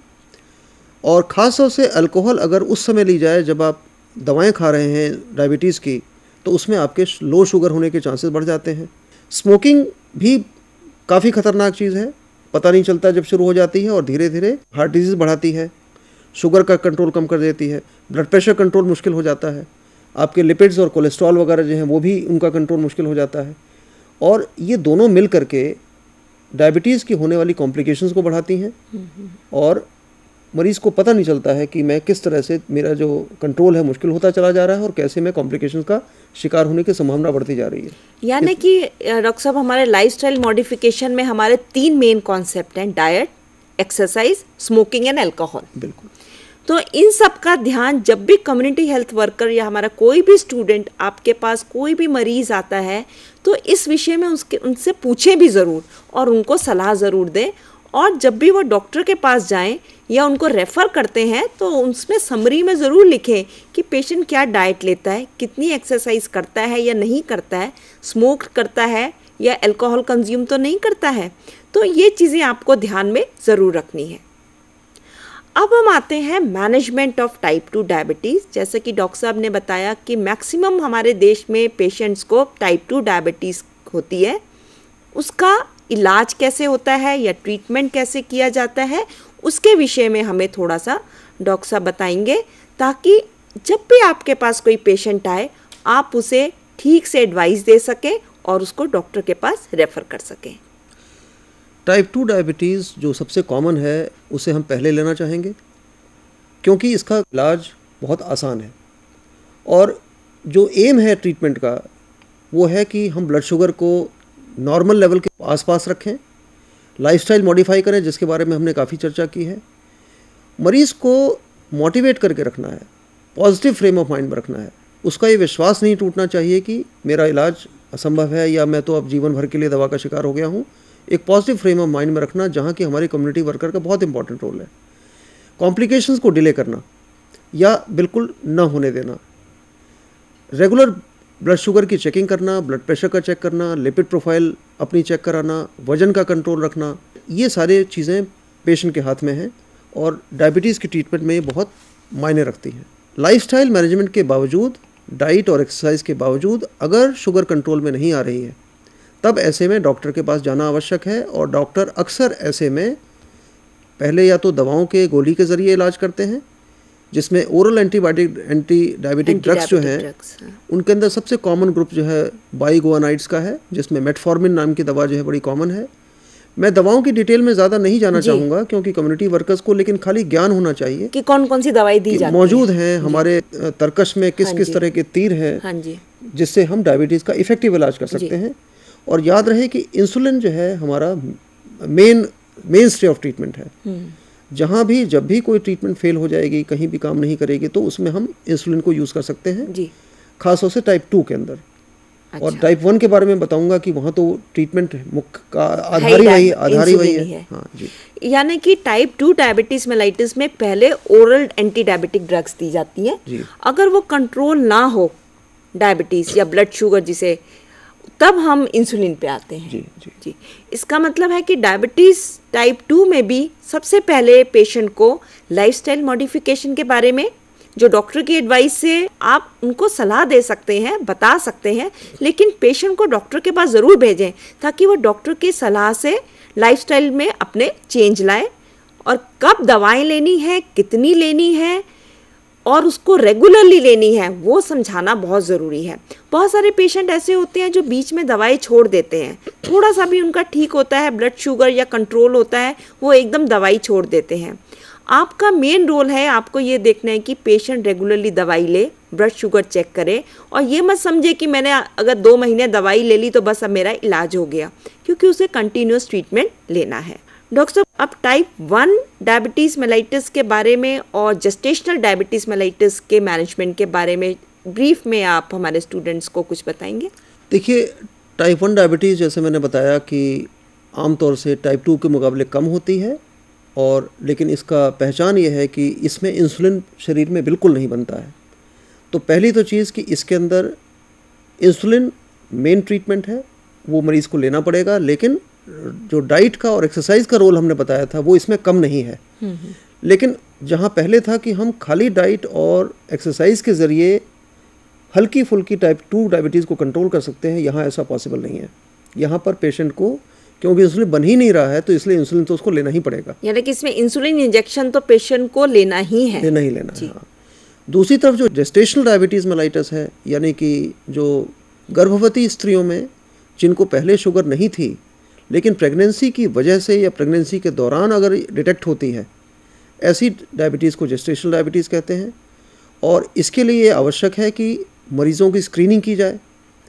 और ख़ास तौर से अल्कोहल अगर उस समय ली जाए जब आप दवाएं खा रहे हैं डायबिटीज़ की, तो उसमें आपके लो शुगर होने के चांसेस बढ़ जाते हैं। स्मोकिंग भी काफ़ी ख़तरनाक चीज़ है, पता नहीं चलता जब शुरू हो जाती है और धीरे धीरे हार्ट डिजीज़ बढ़ाती है, शुगर का कंट्रोल कम कर देती है, ब्लड प्रेशर कंट्रोल मुश्किल हो जाता है, आपके लिपिड्स और कोलेस्ट्रॉल वगैरह जो हैं वो भी उनका कंट्रोल मुश्किल हो जाता है। और ये दोनों मिल करके डायबिटीज़ की होने वाली कॉम्प्लिकेशंस को बढ़ाती हैं और मरीज़ को पता नहीं चलता है कि मैं किस तरह से, मेरा जो कंट्रोल है मुश्किल होता चला जा रहा है और कैसे मैं कॉम्प्लिकेशंस का शिकार होने की संभावना बढ़ती जा रही है। यानी कि डॉक्टर साहब, हमारे लाइफस्टाइल मॉडिफिकेशन में हमारे तीन मेन कॉन्सेप्ट हैं: diet, exercise, smoking and alcohol. बिल्कुल। तो इन सब का ध्यान जब भी कम्युनिटी हेल्थ वर्कर या हमारा कोई भी स्टूडेंट आपके पास, कोई भी मरीज़ आता है, तो इस विषय में उसके उनसे पूछें भी ज़रूर और उनको सलाह ज़रूर दें। और जब भी वो डॉक्टर के पास जाएं या उनको रेफ़र करते हैं तो उसमें समरी में ज़रूर लिखें कि पेशेंट क्या डाइट लेता है, कितनी एक्सरसाइज करता है या नहीं करता है, स्मोक करता है या अल्कोहल कंज्यूम तो नहीं करता है। तो ये चीज़ें आपको ध्यान में ज़रूर रखनी है। अब हम आते हैं management of type two diabetes. जैसे कि डॉक्टर साहब ने बताया कि मैक्सिमम हमारे देश में पेशेंट्स को टाइप टू डायबिटीज़ होती है, उसका इलाज कैसे होता है या ट्रीटमेंट कैसे किया जाता है, उसके विषय में हमें थोड़ा सा डॉक्टर साहब बताएंगे, ताकि जब भी आपके पास कोई पेशेंट आए आप उसे ठीक से एडवाइस दे सकें और उसको डॉक्टर के पास रेफ़र कर सकें। टाइप टू डायबिटीज़ जो सबसे कॉमन है उसे हम पहले लेना चाहेंगे, क्योंकि इसका इलाज बहुत आसान है। और जो एम है ट्रीटमेंट का वो है कि हम ब्लड शुगर को नॉर्मल लेवल के आसपास रखें, लाइफस्टाइल मॉडिफाई करें जिसके बारे में हमने काफ़ी चर्चा की है, मरीज़ को मोटिवेट करके रखना है, पॉजिटिव फ्रेम ऑफ माइंड में रखना है, उसका ये विश्वास नहीं टूटना चाहिए कि मेरा इलाज असंभव है या मैं तो अब जीवन भर के लिए दवा का शिकार हो गया हूँ। एक पॉजिटिव फ्रेम ऑफ माइंड में रखना, जहाँ की हमारी कम्युनिटी वर्कर का बहुत इंपॉर्टेंट रोल है। कॉम्प्लिकेशंस को डिले करना या बिल्कुल न होने देना, रेगुलर ब्लड शुगर की चेकिंग करना, ब्लड प्रेशर का चेक करना, लिपिड प्रोफाइल अपनी चेक कराना, वजन का कंट्रोल रखना, ये सारे चीज़ें पेशेंट के हाथ में हैं और डायबिटीज़ की ट्रीटमेंट में ये बहुत मायने रखती हैं। लाइफस्टाइल मैनेजमेंट के बावजूद, डाइट और एक्सरसाइज के बावजूद अगर शुगर कंट्रोल में नहीं आ रही है, तब ऐसे में डॉक्टर के पास जाना आवश्यक है। और डॉक्टर अक्सर ऐसे में पहले या तो दवाओं के गोली के ज़रिए इलाज करते हैं, जिसमें oral antibiotic anti diabetic drugs जो हैं उनके अंदर सबसे कॉमन ग्रुप जो है बाइगोनाइड्स का है, जिसमें मेटफॉर्मिन नाम की दवा जो है बड़ी कॉमन है। मैं दवाओं की डिटेल में ज़्यादा नहीं जाना चाहूँगा, क्योंकि कम्युनिटी वर्कर्स को लेकिन खाली ज्ञान होना चाहिए कि कौन कौन सी दवाई दी जाती मौजूद हैं हमारे तर्कश में, किस किस तरह के तीर हैं जिससे हम डायबिटीज़ का इफेक्टिव इलाज कर सकते हैं। और याद रहे कि इंसुलिन जो है हमारा main mainstay of treatment है। जहाँ भी जब भी कोई ट्रीटमेंट फेल हो जाएगी, कहीं भी काम नहीं करेगी, तो उसमें हम इंसुलिन को यूज़ कर सकते हैं जी, खासतौर से टाइप टू के अंदर। अच्छा। और टाइप वन के बारे में बताऊंगा कि वहाँ तो ट्रीटमेंट मुख्य का आधार ही वही आधार ही वही है। हाँ जी, यानी कि टाइप टू डायबिटीज मेलाइटिस में पहले ओरल एंटी डायबिटिक ड्रग्स दी जाती हैं। अगर वो कंट्रोल ना हो डायबिटीज या ब्लड शुगर जिसे, तब हम इंसुलिन पे आते हैं। जी, जी। जी, इसका मतलब है कि डायबिटीज टाइप टू में भी सबसे पहले पेशेंट को लाइफस्टाइल मॉडिफिकेशन के बारे में, जो डॉक्टर की एडवाइस से आप उनको सलाह दे सकते हैं, बता सकते हैं, लेकिन पेशेंट को डॉक्टर के पास ज़रूर भेजें ताकि वो डॉक्टर की सलाह से लाइफस्टाइल में अपने चेंज लाए। और कब दवाएं लेनी है, कितनी लेनी है और उसको रेगुलरली लेनी है, वो समझाना बहुत ज़रूरी है। बहुत सारे पेशेंट ऐसे होते हैं जो बीच में दवाई छोड़ देते हैं, थोड़ा सा भी उनका ठीक होता है, ब्लड शुगर या कंट्रोल होता है, वो एकदम दवाई छोड़ देते हैं। आपका मेन रोल है, आपको ये देखना है कि पेशेंट रेगुलरली दवाई ले, ब्लड शुगर चेक करे, और ये मत समझे कि मैंने अगर दो महीने दवाई ले ली तो बस अब मेरा इलाज हो गया, क्योंकि उसे कंटिन्यूस ट्रीटमेंट लेना है। डॉक्टर साहब, अब टाइप वन डायबिटीज़ मेलाइटिस के बारे में और जेस्टेशनल डायबिटीज़ मेलाइटिस के मैनेजमेंट के बारे में ब्रीफ में आप हमारे स्टूडेंट्स को कुछ बताएंगे? देखिए, टाइप वन डायबिटीज़ जैसे मैंने बताया कि आमतौर से टाइप टू के मुकाबले कम होती है, और लेकिन इसका पहचान ये है कि इसमें इंसुलिन शरीर में बिल्कुल नहीं बनता है। तो पहली तो चीज़ कि इसके अंदर इंसुलिन मेन ट्रीटमेंट है, वो मरीज़ को लेना पड़ेगा, लेकिन जो डाइट का और एक्सरसाइज का रोल हमने बताया था वो इसमें कम नहीं है। लेकिन जहाँ पहले था कि हम खाली डाइट और एक्सरसाइज के ज़रिए हल्की फुल्की टाइप टू डायबिटीज़ को कंट्रोल कर सकते हैं, यहाँ ऐसा पॉसिबल नहीं है। यहाँ पर पेशेंट को, क्योंकि इंसुलिन बन ही नहीं रहा है, तो इसलिए इंसुलिन तो उसको लेना ही पड़ेगा। यानी कि इसमें इंसुलिन इंजेक्शन तो पेशेंट को लेना ही है, लेना ही लेना है। हाँ। दूसरी तरफ जो जेस्टेशनल डायबिटीज़ मेलाइटिस है, यानी कि जो गर्भवती स्त्रियों में जिनको पहले शुगर नहीं थी, लेकिन प्रेगनेंसी की वजह से या प्रेगनेंसी के दौरान अगर डिटेक्ट होती है, ऐसी डायबिटीज़ को जेस्टेशनल डायबिटीज़ कहते हैं। और इसके लिए आवश्यक है कि मरीज़ों की स्क्रीनिंग की जाए,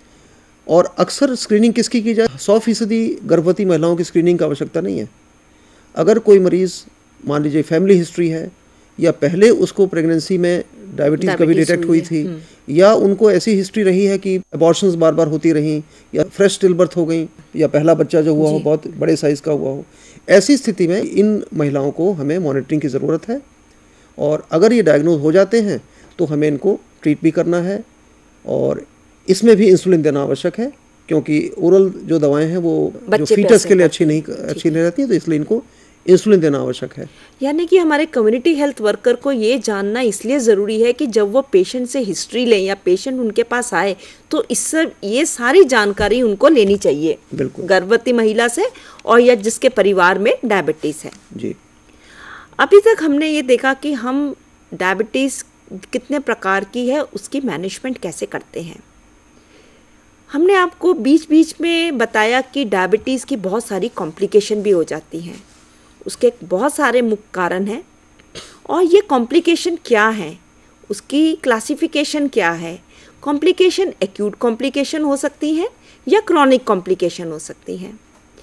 और अक्सर स्क्रीनिंग किसकी की जाए? सौ फीसदी गर्भवती महिलाओं की स्क्रीनिंग की आवश्यकता नहीं है। अगर कोई मरीज़, मान लीजिए फैमिली हिस्ट्री है, या पहले उसको प्रेगनेंसी में डायबिटीज़ कभी डिटेक्ट हुई थी, या उनको ऐसी हिस्ट्री रही है कि अबॉर्शंस बार बार होती रहीं, या फ्रेश स्टिल बर्थ हो गई, या पहला बच्चा जो हुआ हो बहुत बड़े साइज़ का हुआ हो, ऐसी स्थिति में इन महिलाओं को हमें मॉनिटरिंग की ज़रूरत है। और अगर ये डायग्नोज हो जाते हैं तो हमें इनको ट्रीट भी करना है, और इसमें भी इंसुलिन देना आवश्यक है, क्योंकि ओरल जो दवाएं हैं वो जो फीटस के लिए अच्छी नहीं अच्छी नहीं रहती, तो इसलिए इनको इंसुलिन देना आवश्यक है। यानी कि हमारे कम्युनिटी हेल्थ वर्कर को ये जानना इसलिए ज़रूरी है कि जब वो पेशेंट से हिस्ट्री लें या पेशेंट उनके पास आए, तो इससे ये सारी जानकारी उनको लेनी चाहिए, बिल्कुल, गर्भवती महिला से और या जिसके परिवार में डायबिटीज़ है। जी, अभी तक हमने ये देखा कि हम डायबिटीज़ कितने प्रकार की है, उसकी मैनेजमेंट कैसे करते हैं। हमने आपको बीच बीच में बताया कि डायबिटीज़ की बहुत सारी कॉम्प्लिकेशन भी हो जाती हैं, उसके बहुत सारे मुख्य कारण हैं, और ये कॉम्प्लिकेशन क्या है, उसकी क्लासिफिकेशन क्या है। कॉम्प्लिकेशन एक्यूट कॉम्प्लिकेशन हो सकती हैं या क्रॉनिक कॉम्प्लिकेशन हो सकती हैं।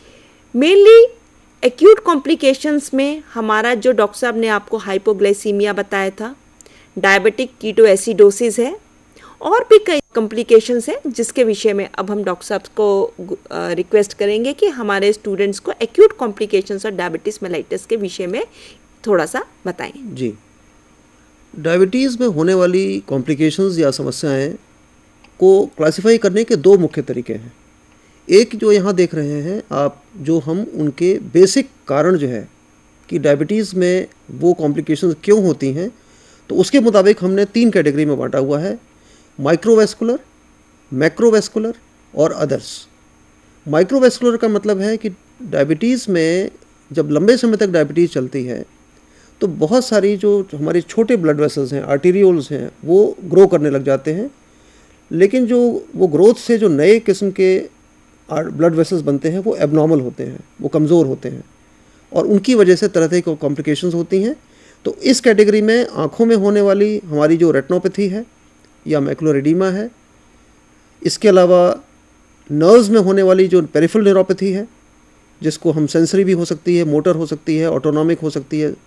मेनली एक्यूट कॉम्प्लिकेशंस में हमारा जो डॉक्टर साहब ने आपको हाइपोग्लाइसीमिया बताया था, डायबिटिक कीटोएसिडोसिस है, और भी कई कॉम्प्लिकेशंस हैं जिसके विषय में अब हम डॉक्टर साहब को रिक्वेस्ट करेंगे कि हमारे स्टूडेंट्स को एक्यूट कॉम्प्लिकेशंस और डायबिटीज़ मेलाइटिस के विषय में थोड़ा सा बताएं। जी, डायबिटीज़ में होने वाली कॉम्प्लिकेशंस या समस्याएं को क्लासिफाई करने के दो मुख्य तरीके हैं। एक जो यहाँ देख रहे हैं आप, जो हम उनके बेसिक कारण जो है कि डायबिटीज़ में वो कॉम्प्लिकेशंस क्यों होती हैं, तो उसके मुताबिक हमने तीन कैटेगरी में बांटा हुआ है, माइक्रोवेस्कुलर, मैक्रोवेस्कुलर और अदर्स। माइक्रोवेस्कुलर का मतलब है कि डायबिटीज़ में जब लंबे समय तक डायबिटीज़ चलती है तो बहुत सारी जो हमारे छोटे ब्लड वेसल्स हैं, आर्टेरियोल्स हैं, वो ग्रो करने लग जाते हैं, लेकिन जो वो ग्रोथ से जो नए किस्म के ब्लड वेसल्स बनते हैं वो एबनॉर्मल होते हैं, वो कमज़ोर होते हैं, और उनकी वजह से तरह तरह की कॉम्प्लिकेशंस होती हैं। तो इस कैटेगरी में आँखों में होने वाली हमारी जो रेटिनोपैथी है या मैकुलर एडीमा है, इसके अलावा नर्व्स में होने वाली जो पेरिफेरल न्यूरोपैथी है, जिसको हम सेंसरी भी हो सकती है, मोटर हो सकती है, ऑटोनॉमिक हो सकती है,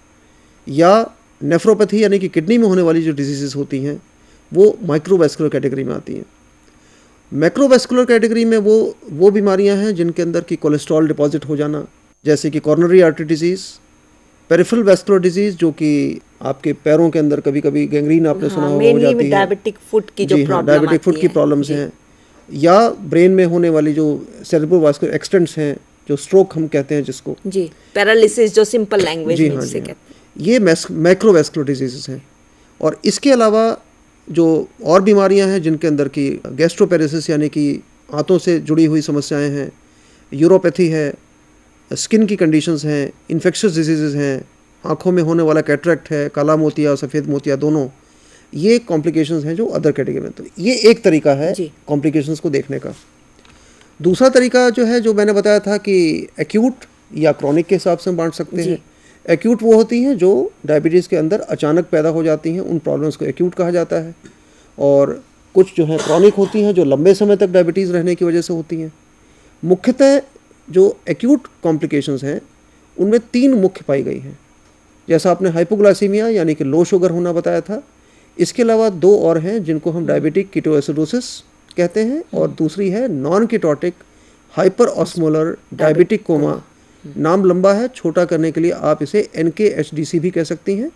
या नेफ्रोपैथी यानी कि किडनी में होने वाली जो डिजीज़ होती हैं वो माइक्रोवेस्कुलर कैटेगरी में आती हैं। मैक्रोवेस्कुलर कैटेगरी में वो वो बीमारियां हैं जिनके अंदर की कोलेस्ट्रॉल डिपॉजिट हो जाना, जैसे कि coronary artery disease, peripheral vascular disease जो कि आपके पैरों के अंदर कभी कभी गैंग्रीन आपने हाँ, सुना हो हो जाती है, डायबिटिक फुट की जो प्रॉब्लम डायबिटिक फुट की प्रॉब्लम्स हैं, या ब्रेन में होने वाली जो सेरेब्रोवास्कुलर एक्सीडेंट्स हैं, जो स्ट्रोक हम कहते हैं जिसको, जी पैरालिसिस जो सिंपल लैंग्वेज में जिसे कहते हैं, ये मैक्रोवेस्कुलर डिजीज़ हैं। और इसके अलावा जो और बीमारियां हैं जिनके अंदर की गैस्ट्रोपेरेसिस यानी कि आंतों से जुड़ी हुई समस्याएं हैं, यूरोपैथी है, स्किन की कंडीशंस हैं, इन्फेक्शियस डिजीज़ हैं, आँखों में होने वाला कैटरेक्ट है, काला मोतिया और सफ़ेद मोतिया दोनों, ये कॉम्प्लिकेशंस हैं जो अदर कैटेगरी में। तो ये एक तरीका है कॉम्प्लिकेशंस को देखने का। दूसरा तरीका जो है, जो मैंने बताया था कि एक्यूट या क्रॉनिक के हिसाब से हम बांट सकते हैं। एक्यूट वो होती हैं जो डायबिटीज़ के अंदर अचानक पैदा हो जाती हैं, उन प्रॉब्लम्स को एक्यूट कहा जाता है। और कुछ जो है क्रॉनिक होती हैं जो लंबे समय तक डायबिटीज़ रहने की वजह से होती हैं। मुख्यतः जो एक्यूट कॉम्प्लिकेशंस हैं उनमें तीन मुख्य पाई गई हैं, जैसा आपने हाइपोग्लाइसीमिया यानी कि लो शुगर होना बताया था। इसके अलावा दो और हैं जिनको हम डायबिटिक कीटोएसिडोसिस कहते हैं, और दूसरी है non ketotic hyper osmolar diabetic coma. नाम लंबा है, छोटा करने के लिए आप इसे एन के एच डी सी भी कह सकती हैं।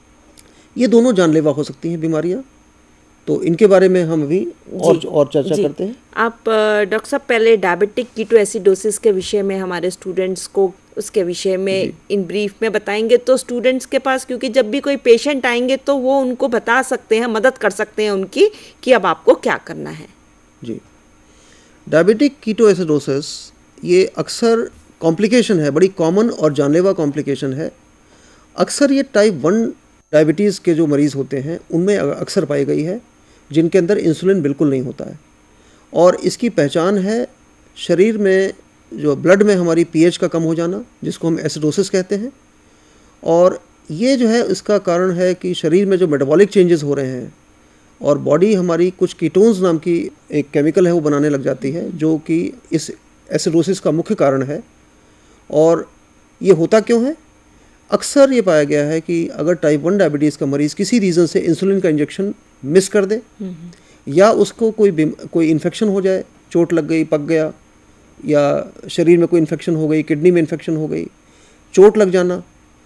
ये दोनों जानलेवा हो सकती हैं बीमारियां, तो इनके बारे में हम अभी और और चर्चा करते हैं। आप डॉक्टर साहब पहले डायबिटिक कीटोएसिडोसिस के विषय में हमारे स्टूडेंट्स को उसके विषय में इन ब्रीफ में बताएंगे, तो स्टूडेंट्स के पास, क्योंकि जब भी कोई पेशेंट आएंगे तो वो उनको बता सकते हैं, मदद कर सकते हैं उनकी कि अब आपको क्या करना है। जी, डायबिटिक कीटोएसिडोसिस ये अक्सर कॉम्प्लिकेशन है, बड़ी कॉमन और जानलेवा कॉम्प्लिकेशन है। अक्सर ये टाइप वन डायबिटीज़ के जो मरीज़ होते हैं उनमें अक्सर पाई गई है, जिनके अंदर इंसुलिन बिल्कुल नहीं होता है। और इसकी पहचान है शरीर में जो ब्लड में हमारी पीएच का कम हो जाना, जिसको हम एसिडोसिस कहते हैं। और ये जो है इसका कारण है कि शरीर में जो मेटाबॉलिक चेंजेस हो रहे हैं और बॉडी हमारी कुछ कीटोन्स नाम की एक केमिकल है वो बनाने लग जाती है, जो कि इस एसिडोसिस का मुख्य कारण है। और ये होता क्यों है? अक्सर ये पाया गया है कि अगर टाइप वन डायबिटीज़ का मरीज़ किसी रीज़न से इंसुलिन का इंजेक्शन मिस कर दे, या उसको कोई कोई इन्फेक्शन हो जाए, चोट लग गई, पक गया, या शरीर में कोई इन्फेक्शन हो गई, किडनी में इन्फेक्शन हो गई, चोट लग जाना,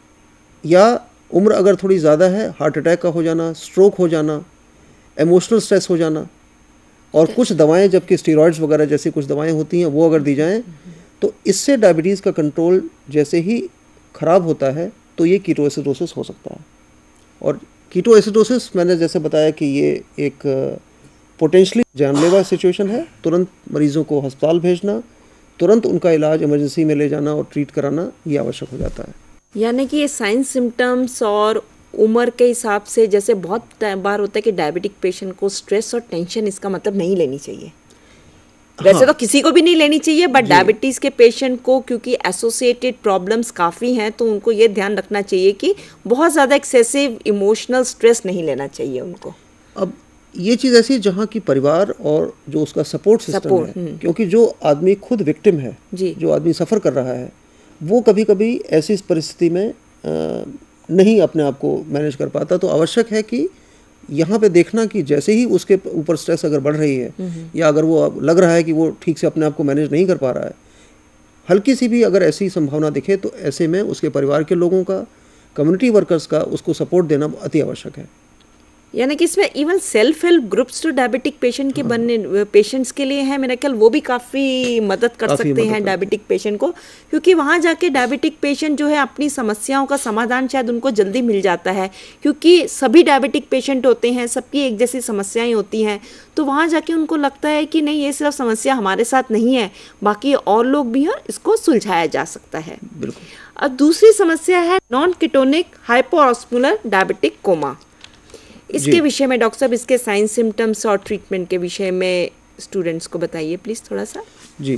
या उम्र अगर थोड़ी ज़्यादा है हार्ट अटैक का हो जाना, स्ट्रोक हो जाना, इमोशनल स्ट्रेस हो जाना, और कुछ दवाएं जबकि स्टीरॉइड्स वगैरह जैसी कुछ दवाएं होती हैं वो अगर दी जाएं, तो इससे डायबिटीज़ का कंट्रोल जैसे ही ख़राब होता है तो ये कीटोएसिडोसिस हो सकता है। और कीटोएसिडोसिस मैंने जैसे बताया कि ये एक पोटेंशली जानलेवा सिचुएशन है। तुरंत मरीज़ों को अस्पताल भेजना, तुरंत उनका इलाज इमरजेंसी में ले जाना और ट्रीट कराना ये आवश्यक हो जाता है। यानी कि ये साइन सिम्टम्स और उम्र के हिसाब से, जैसे बहुत बार होता है कि डायबिटिक पेशेंट को स्ट्रेस और टेंशन इसका मतलब नहीं लेनी चाहिए। वैसे हाँ, तो किसी को भी नहीं लेनी चाहिए, बट डायबिटीज़ के पेशेंट को क्योंकि एसोसिएटेड प्रॉब्लम्स काफ़ी हैं तो उनको ये ध्यान रखना चाहिए कि बहुत ज़्यादा एक्सेसिव इमोशनल स्ट्रेस नहीं लेना चाहिए उनको। अब ये चीज़ ऐसी जहाँ की परिवार और जो उसका सपोर्ट सिस्टम है, क्योंकि जो आदमी खुद विक्टिम है, जो आदमी सफ़र कर रहा है, वो कभी कभी ऐसी परिस्थिति में आ, नहीं अपने आप को मैनेज कर पाता। तो आवश्यक है कि यहाँ पे देखना कि जैसे ही उसके ऊपर स्ट्रेस अगर बढ़ रही है या अगर वो लग रहा है कि वो ठीक से अपने आप को मैनेज नहीं कर पा रहा है, हल्की सी भी अगर ऐसी संभावना दिखे तो ऐसे में उसके परिवार के लोगों का, कम्युनिटी वर्कर्स का उसको सपोर्ट देना अति आवश्यक है। यानी कि इसमें इवन सेल्फ हेल्प ग्रुप्स तो डायबिटिक पेशेंट के बनने पेशेंट्स के लिए हैं, मेरा ख्याल वो भी काफ़ी मदद कर सकते मदद हैं डायबिटिक पेशेंट को, क्योंकि वहाँ जाके डायबिटिक पेशेंट जो है अपनी समस्याओं का समाधान शायद उनको जल्दी मिल जाता है, क्योंकि सभी डायबिटिक पेशेंट होते हैं, सबकी एक जैसी समस्याएं होती हैं। तो वहाँ जाके उनको लगता है कि नहीं, ये सिर्फ समस्या हमारे साथ नहीं है, बाकी और लोग भी हैं, इसको सुलझाया जा सकता है। बिल्कुल। अब दूसरी समस्या है non ketonic hypoosmolar diabetic coma. इसके विषय में डॉक्टर साहब, इसके साइन सिम्टम्स और ट्रीटमेंट के विषय में स्टूडेंट्स को बताइए प्लीज़ थोड़ा सा। जी,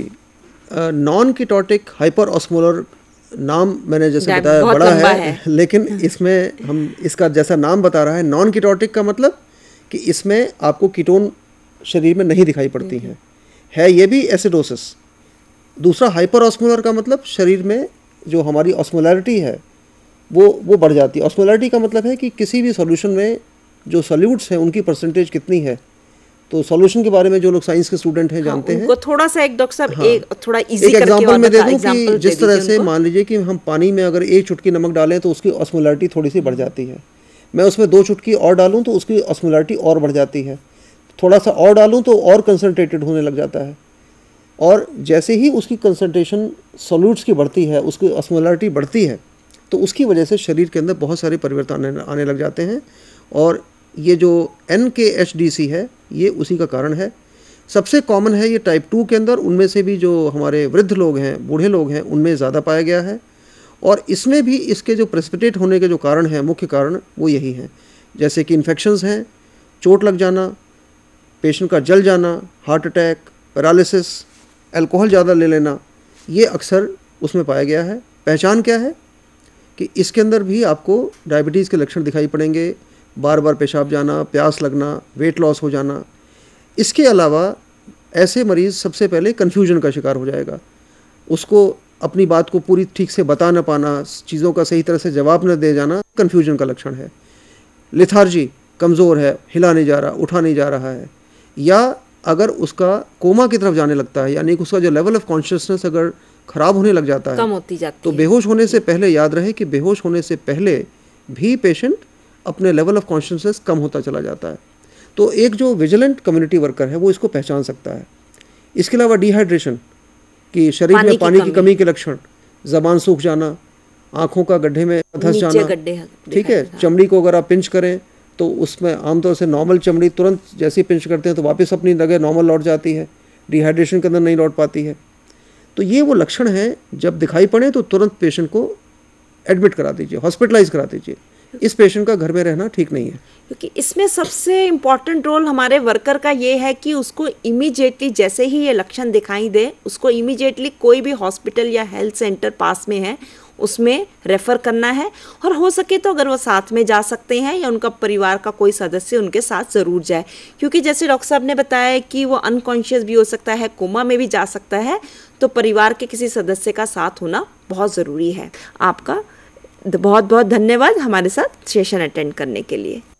नॉन कीटोटिक हाइपर ऑस्मोलर नाम मैंने जैसे बताया बड़ा है, है लेकिन इसमें हम इसका जैसा नाम बता रहा है, नॉन कीटोटिक का मतलब कि इसमें आपको कीटोन शरीर में नहीं दिखाई पड़ती हैं, है ये भी एसिडोसिस। दूसरा हाइपर ऑस्मोलर का मतलब शरीर में जो हमारी ऑस्मोलैरिटी है वो वो बढ़ जाती है। ऑस्मोलैरिटी का मतलब है कि किसी भी सॉल्यूशन में जो सॉल्यूट्स हैं उनकी परसेंटेज कितनी है। तो सॉल्यूशन के बारे में जो लोग साइंस के स्टूडेंट हैं जानते हाँ, हैं। उनको थोड़ा सा एक डॉक्टर साहब हाँ, एक थोड़ा इजी करके एग्जांपल में दे दूं कि जिस तरह से मान लीजिए कि हम पानी में अगर एक चुटकी नमक डालें तो उसकी ऑस्मोलैरिटी थोड़ी सी बढ़ जाती है, मैं उसमें दो चुटकी और डालूं तो उसकी ऑस्मोलैरिटी और बढ़ जाती है, थोड़ा सा और डालूं तो और कंसनट्रेटेड होने लग जाता है। और जैसे ही उसकी कंसनट्रेशन सॉल्यूट्स की बढ़ती है, उसकी ऑस्मोलैरिटी बढ़ती है, तो उसकी वजह से शरीर के अंदर बहुत सारे परिवर्तन आने लग जाते हैं। और ये जो एन के एच डी सी है ये उसी का कारण है। सबसे कॉमन है ये टाइप टू के अंदर, उनमें से भी जो हमारे वृद्ध लोग हैं, बूढ़े लोग हैं, उनमें ज़्यादा पाया गया है। और इसमें भी इसके जो प्रेसिपिटेट होने के जो कारण हैं, मुख्य कारण वो यही हैं, जैसे कि इन्फेक्शंस हैं, चोट लग जाना, पेशेंट का जल जाना, हार्ट अटैक, पैरालिसिस, अल्कोहल ज़्यादा ले लेना, ये अक्सर उसमें पाया गया है। पहचान क्या है कि इसके अंदर भी आपको डायबिटीज़ के लक्षण दिखाई पड़ेंगे, बार बार पेशाब जाना, प्यास लगना, वेट लॉस हो जाना। इसके अलावा ऐसे मरीज़ सबसे पहले कन्फ्यूजन का शिकार हो जाएगा, उसको अपनी बात को पूरी ठीक से बता न पाना, चीज़ों का सही तरह से जवाब न दे जाना, कन्फ्यूजन का लक्षण है। लेथार्जी, कमज़ोर है, हिला नहीं जा रहा, उठा नहीं जा रहा है, या अगर उसका कोमा की तरफ जाने लगता है, यानी कि उसका जो लेवल ऑफ कॉन्शियसनेस अगर ख़राब होने लग जाता है, कम होती जाती तो बेहोश होने से पहले याद रहे कि बेहोश होने से पहले भी पेशेंट अपने लेवल ऑफ कॉन्शियसनेस कम होता चला जाता है। तो एक जो विजिलेंट कम्युनिटी वर्कर है वो इसको पहचान सकता है। इसके अलावा डिहाइड्रेशन, कि शरीर में पानी की कमी के लक्षण, ज़बान सूख जाना, आँखों का गड्ढे में धंस जाना, ठीक है। चमड़ी को अगर आप पिंच करें तो उसमें आमतौर से नॉर्मल चमड़ी तुरंत जैसे पिंच करते हैं तो वापस अपनी जगह नॉर्मल लौट जाती है, डिहाइड्रेशन के अंदर नहीं लौट पाती है। तो ये वो लक्षण हैं, जब दिखाई पड़े तो तुरंत पेशेंट को एडमिट करा दीजिए, हॉस्पिटलाइज करा दीजिए। इस पेशेंट का घर में रहना ठीक नहीं है, क्योंकि इसमें सबसे इम्पॉर्टेंट रोल हमारे वर्कर का ये है कि उसको इमीडिएटली जैसे ही ये लक्षण दिखाई दे, उसको इमीडिएटली कोई भी हॉस्पिटल या हेल्थ सेंटर पास में है उसमें रेफ़र करना है। और हो सके तो अगर वो साथ में जा सकते हैं या उनका परिवार का कोई सदस्य उनके साथ ज़रूर जाए, क्योंकि जैसे डॉक्टर साहब ने बताया कि वो अनकॉन्शियस भी हो सकता है, कोमा में भी जा सकता है, तो परिवार के किसी सदस्य का साथ होना बहुत ज़रूरी है। आपका बहुत बहुत धन्यवाद हमारे साथ सेशन अटेंड करने के लिए।